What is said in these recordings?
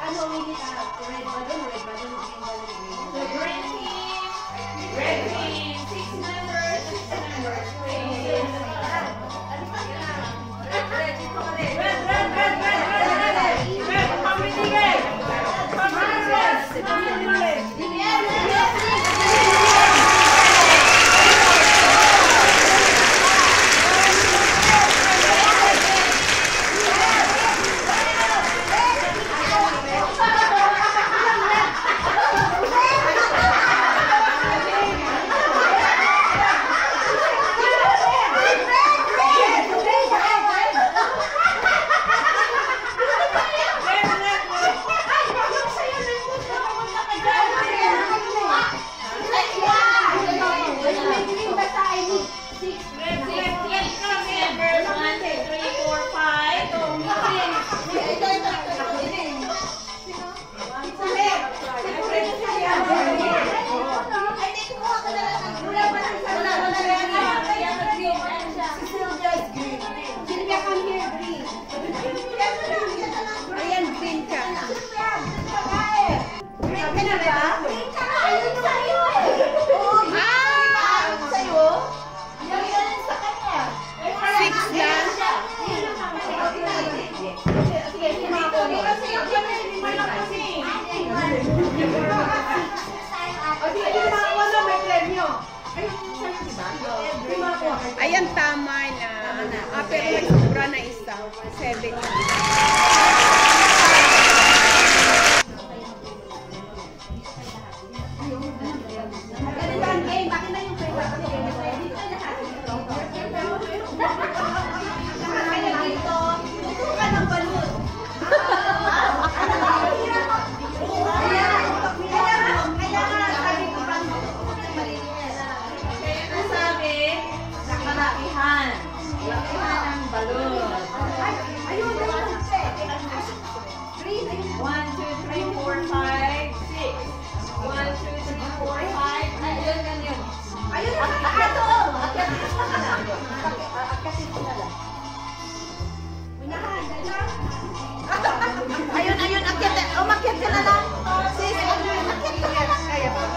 ano, we need a red balloon, green balloon. So, green team, red team, 6 members, 6 members, please. Ayan, tama na. Pero may sobra na isa. 7 yun. Ayun, akyat. Umakyat ka na lang. Sis, akyat ka na lang. Kaya pa.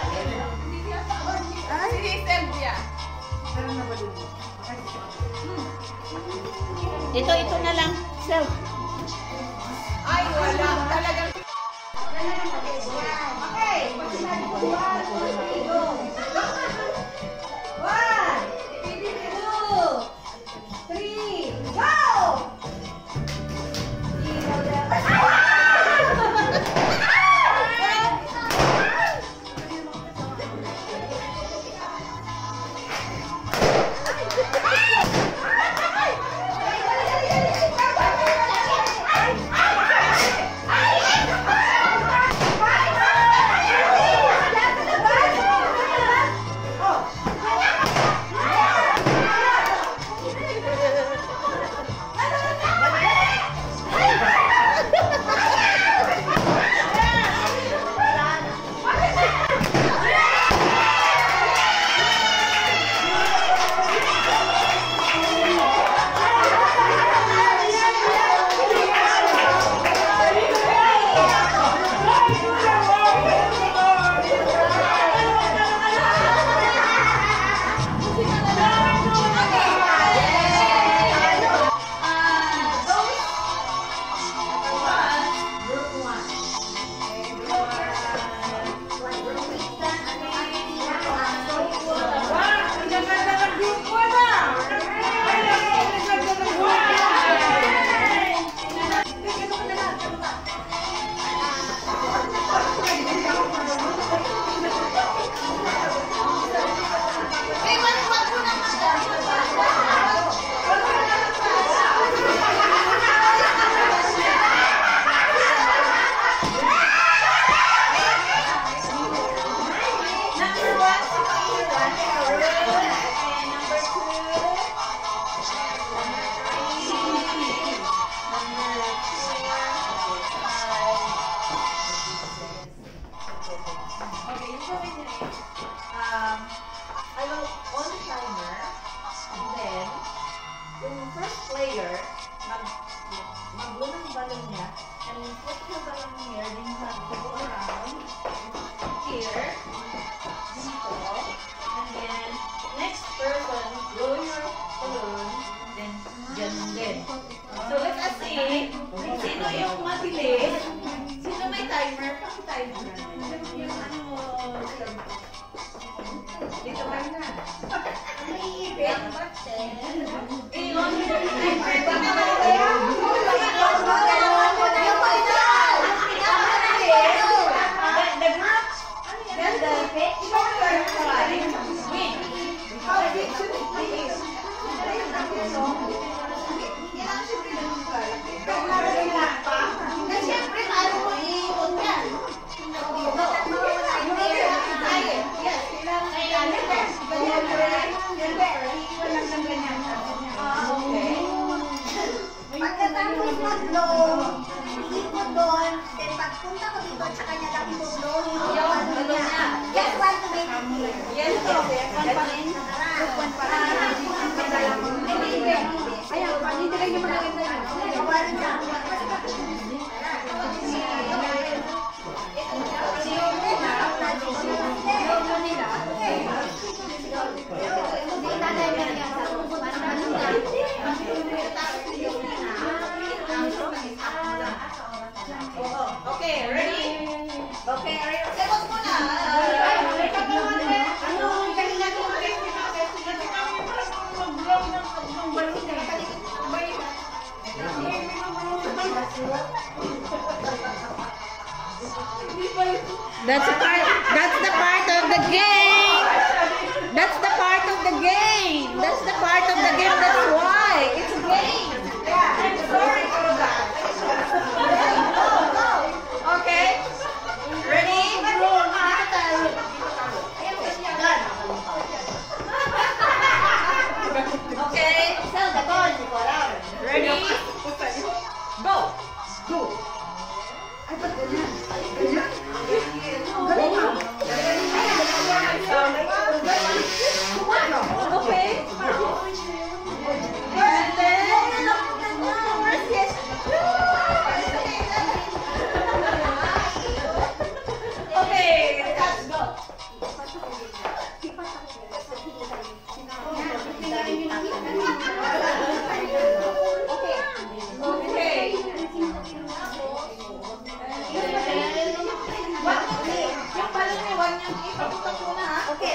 Ay, Fil-LG. Ito na lang. Self. Ay, wala. Talagang. Okay. Sino yung mabilis? Sino may timer? Paki-timer. Yung ano... Dito ba na? May ibig. Pagkatapos mag-blow, ikot doon, then pagpunta ko dito, tsaka niya lang i-blow yung ano niya. Just want to make it clear. Yes, One pa rin. One pa rin. Hindi. Ayaw, hindi lang yung magaganda yun. Kawalan niya. Okay, ready? Okay, ready? Second muna. That's the part of the game. That's the part of the game. That's the part of the game. That's why. It's a game. I'm sorry for that. Okay. Ready? Okay. Ready? Go. Okay. And then, okay, let's go. Okay. Yung pala ni Juan yung ipaputok muna ha. Okay.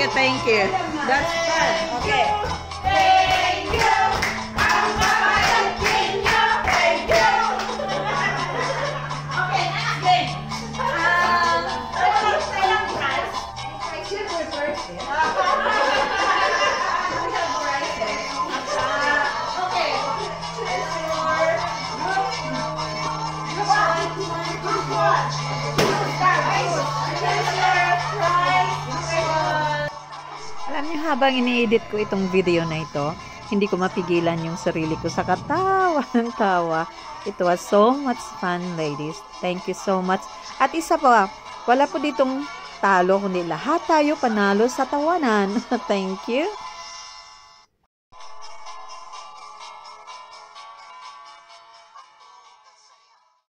you, thank you. That's fun. Okay. Thank you. Ang mamahalin niyo. Thank you. Okay, next game. Kailang prize? Prize yun or first? We have prizes. Okay. Group 1. Start, guys. Alam niyo, habang ini-edit ko itong video na ito, hindi ko mapigilan yung sarili ko sa katawa ng tawa. It was so much fun, ladies. Thank you so much. At isa pa, wala po ditong talo, kundi lahat tayo panalo sa tawanan. Thank you.